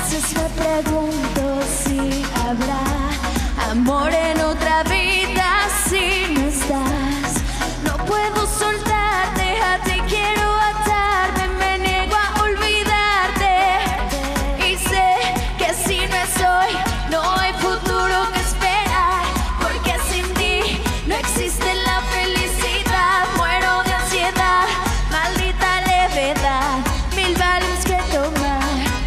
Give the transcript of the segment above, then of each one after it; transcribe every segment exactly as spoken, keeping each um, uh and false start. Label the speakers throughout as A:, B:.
A: veces me pregunto si habrá amor en otra vida si no estás. No puedo soltarte, a ti quiero atarme, me niego a olvidarte. Y sé que si no es hoy, no hay futuro que esperar, porque sin ti no existe la felicidad. Muero de ansiedad, maldita levedad, mil vales que tomar.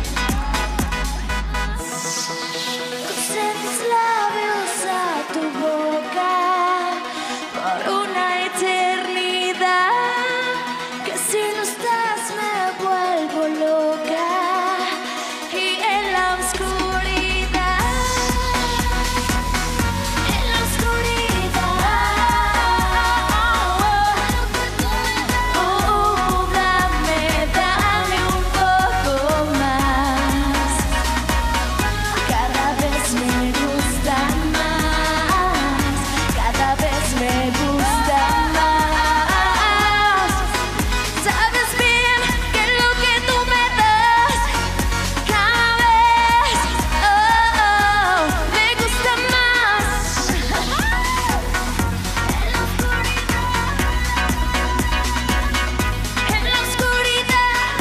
A: Crucé mis labios a tu boca por una eternidad, que si no estás me vuelvo loca. Y en la oscuridad, en la oscuridad, oh, dame, dame un poco más. Cada vez me gusta más, cada vez me gusta más. Sabes bien que lo que tú me das cada vez, oh, oh, me gusta más. En la oscuridad,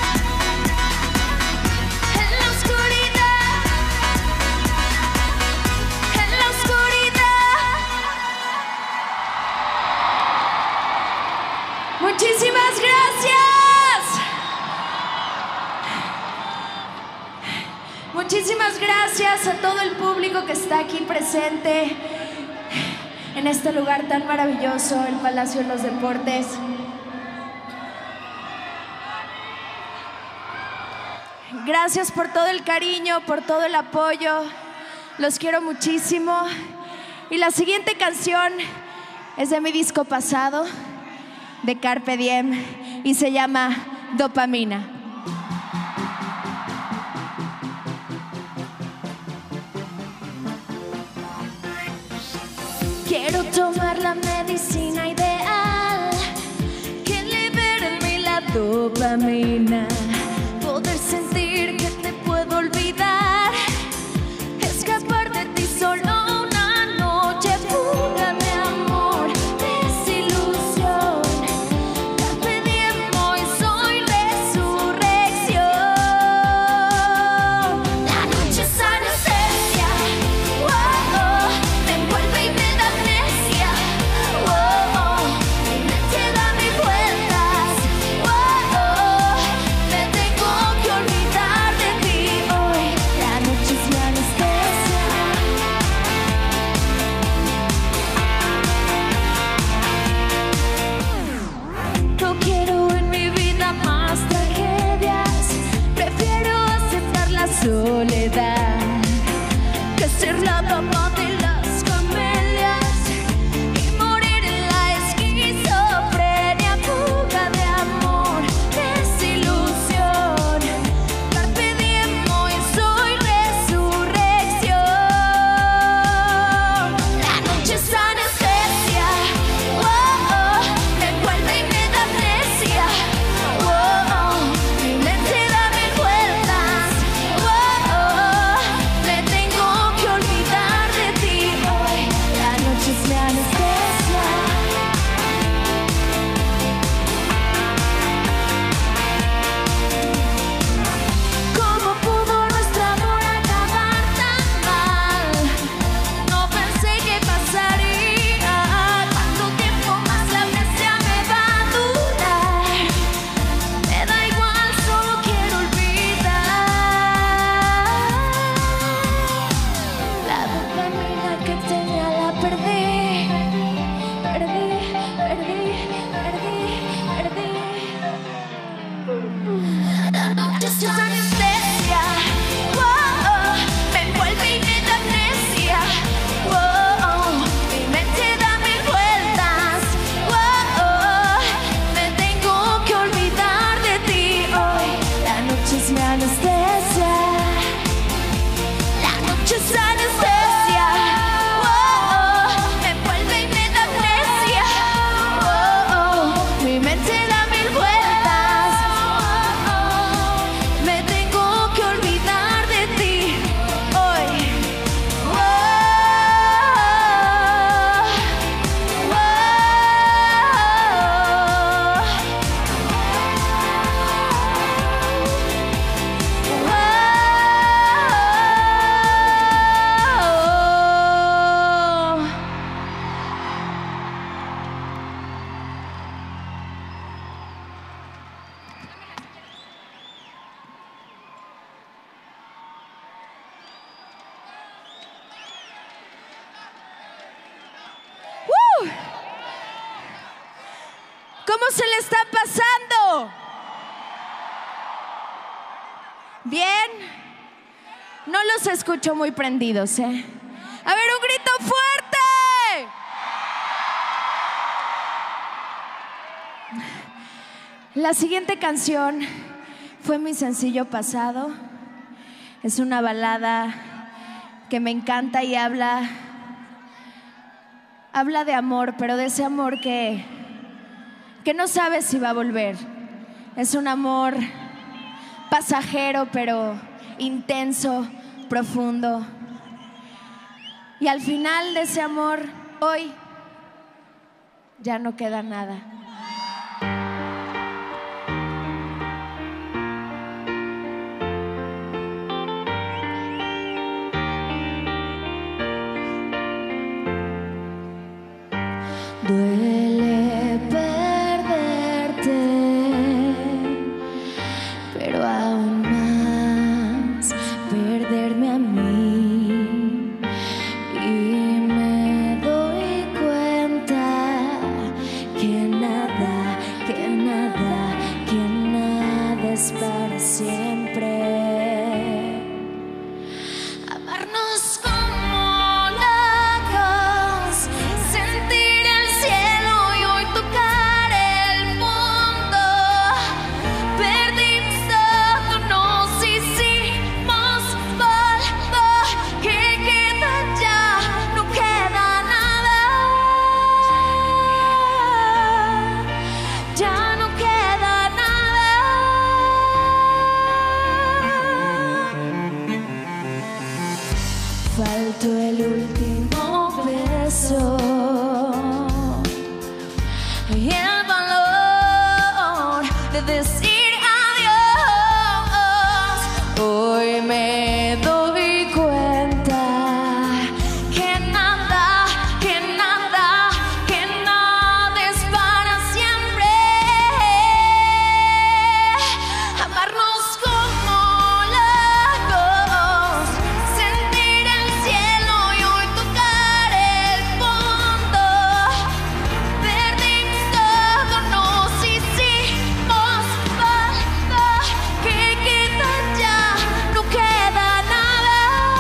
A: en la oscuridad, en la oscuridad. Muchísimas gracias. Muchísimas gracias a todo el público que está aquí presente en este lugar tan maravilloso, el Palacio de los Deportes. Gracias por todo el cariño, por todo el apoyo. Los quiero muchísimo. Y la siguiente canción es de mi disco pasado, de Carpe Diem, y se llama Dopamina. Quiero tomar la medicina ideal que libere en mí la dopamina, poder sentir que te puedo olvidar, escapar de ti solo una noche pura de amor, desilusión. Carpe diem, hoy soy resurrección. La noche es anestesia, oh, oh, me envuelve y me da amnesia, oh, oh, mi mente da mil vueltas, oh, oh, me ¿Cómo se le está pasando? ¿Bien? No los escucho muy prendidos, ¿eh? A ver, un grito fuerte. La siguiente canción fue mi sencillo pasado. Es una balada que me encanta y habla, habla de amor, pero de ese amor que, que no sabes si va a volver. Es un amor pasajero, pero intenso, profundo. Y al final de ese amor, hoy ya no queda nada. Duele perderte, pero aún más perderme a mí. Y me doy cuenta que nada, que nada, que nada es para siempre. Amarnos como locos, sentir el cielo y hoy tocar el mundo. Perdimos todo, nos hicimos polvo. ¿Qué queda ya? No queda nada. Ya no queda nada. Faltó el último beso y el valor de decir adiós. Hoy me doy cuenta que nada, que nada, que nada es para siempre. Amarnos como locos, sentir el cielo y hoy tocar el fondo. Perdimos todo, nos hicimos polvo. ¿Qué queda ya? No queda nada.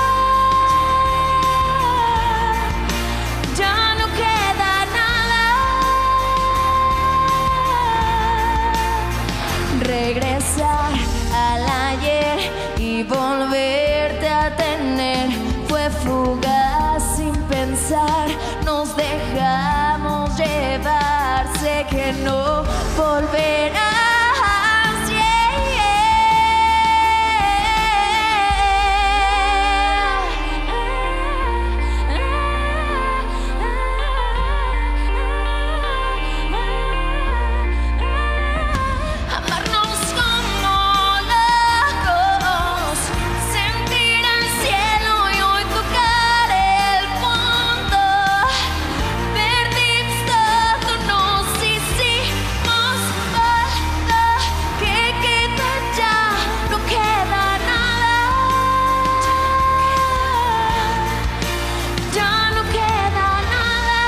A: Ya no queda nada. Regresar al ayer y volverte a tener fue fugaz sin pensar. Nos dejamos llevar, sé que no volverás. Amarnos como locos, sentir el cielo y hoy tocar el fondo. Perdimos todo, nos hicimos polvo. ¿Qué queda ya? No queda nada. Ya no queda nada.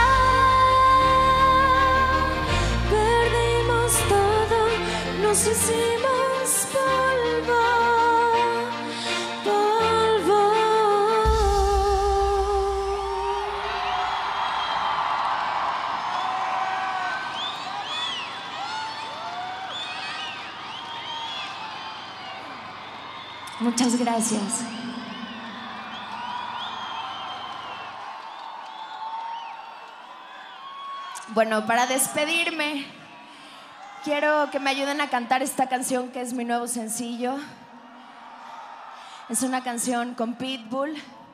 A: Perdimos todo, nos hicimos polvo, polvo. Muchas gracias. Bueno, para despedirme, quiero que me ayuden a cantar esta canción que es mi nuevo sencillo. Es una canción con Pitbull.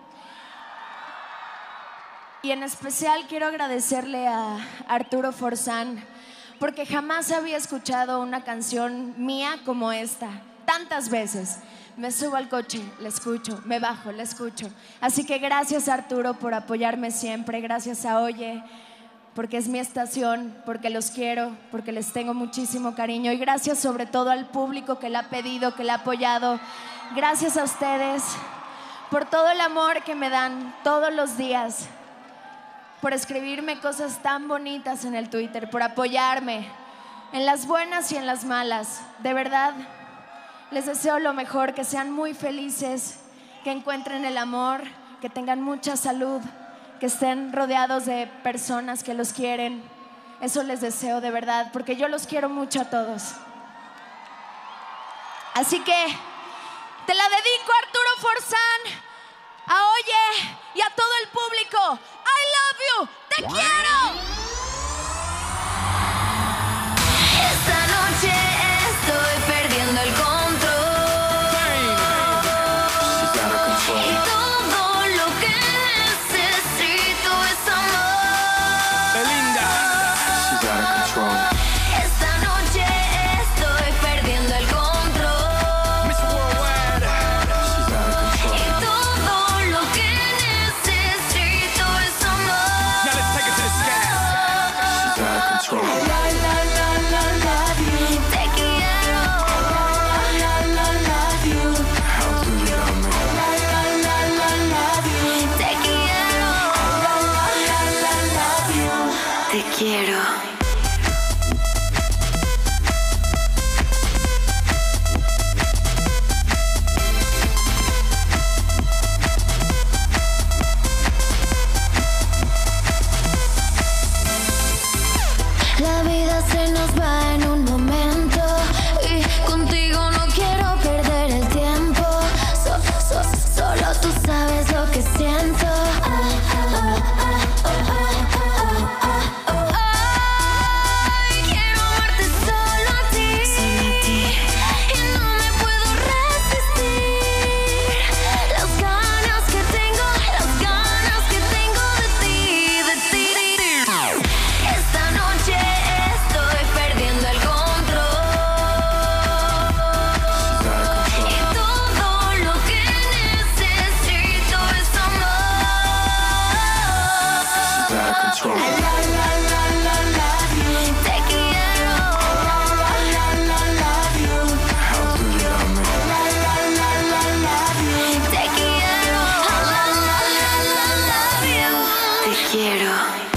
A: Y en especial quiero agradecerle a Arturo Forzán, porque jamás había escuchado una canción mía como esta. Tantas veces. Me subo al coche, la escucho, me bajo, la escucho. Así que gracias, Arturo, por apoyarme siempre. Gracias a Oye, porque es mi estación, porque los quiero, porque les tengo muchísimo cariño. Y gracias sobre todo al público que la ha pedido, que la ha apoyado. Gracias a ustedes por todo el amor que me dan todos los días, por escribirme cosas tan bonitas en el Twitter, por apoyarme en las buenas y en las malas. De verdad, les deseo lo mejor, que sean muy felices, que encuentren el amor, que tengan mucha salud, que estén rodeados de personas que los quieren. Eso les deseo de verdad, porque yo los quiero mucho a todos. Así que te la dedico a Arturo Forzán, a Oye y a todo el público. I love you, te quiero. Esta noche estoy perdiendo el control y todo lo que necesito es amor.
B: Belinda. She's out of control.
A: Esta noche estoy perdiendo el control.
B: Miss Worldwide.
C: She's out of control.
A: Y todo lo que necesito es amor.
B: Now let's take it to the sky.
C: She's out of control.
A: La, la, la, la, love you. Te quiero. La, la, la, love you.
C: How do you love me?
A: La, la, la, la, love you. Te quiero. La, la, la, la, love you. Te quiero. La vida se nos va en un momento y contigo no quiero perder el tiempo. So, so, solo tú sabes lo que siento. Ah, ah, ah, ah, ah, ah, ah, ah. Ay, quiero amarte solo a ti, solo a ti, y no me puedo resistir. Las ganas que tengo, las ganas que tengo de ti, de ti. Esta noche estoy perdiendo el control y todo lo que necesito es amor.
C: She's out of control.
A: La, la, la, la, love you. Te quiero. La, la, la, love you.
C: How do you love me?
A: La, la, la, la, love you. Te quiero. La, la, la, la, love you. Te quiero.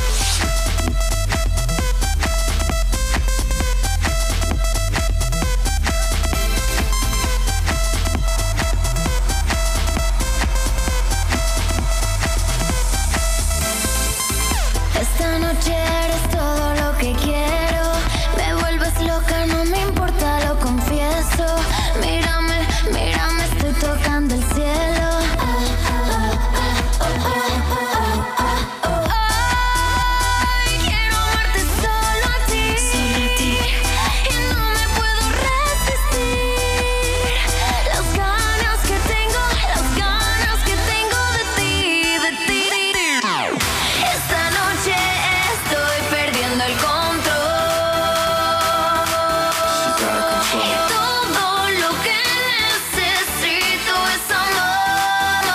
A: Esta noche eres todo lo que quiero. Me vuelves loca, no me importa, lo confieso. Mírame, mírame, estoy tocando el cielo. Ah, ah, ah, ah, ah, ah, ah, ah. Ay, quiero amarte solo a ti, solo a ti, y no me puedo resistir. Las ganas que tengo, las ganas que tengo de ti, de ti. Esta noche estoy perdiendo el control
C: She's out of
A: y
C: control.
A: todo lo que necesito es amor.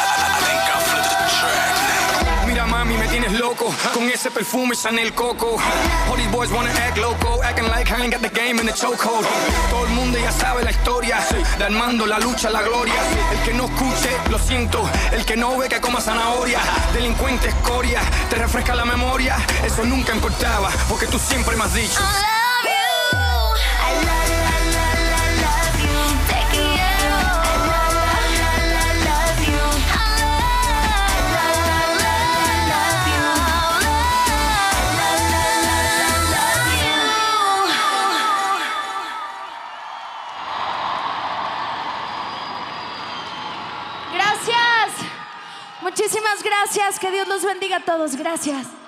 B: Mira mami, me tienes loco con ese perfume Chanel Coco. All these boys wanna act loco, acting like I ain't got the game in the chokehold. Todo el mundo ya sabe la historia de Armando, la lucha, la gloria. El que no escuche, lo siento. El que no ve, que coma zanahoria. Delincuente, escoria, te refresca la memoria. Eso nunca importaba, porque tú siempre me has dicho.
A: I love you. I la, la, la, la, love you. Te quiero. I la, la, la, la, love you. I la, la, la, la, love you. I la, la, la, la, love you. Gracias. Muchísimas gracias. Que Dios los bendiga a todos. Gracias.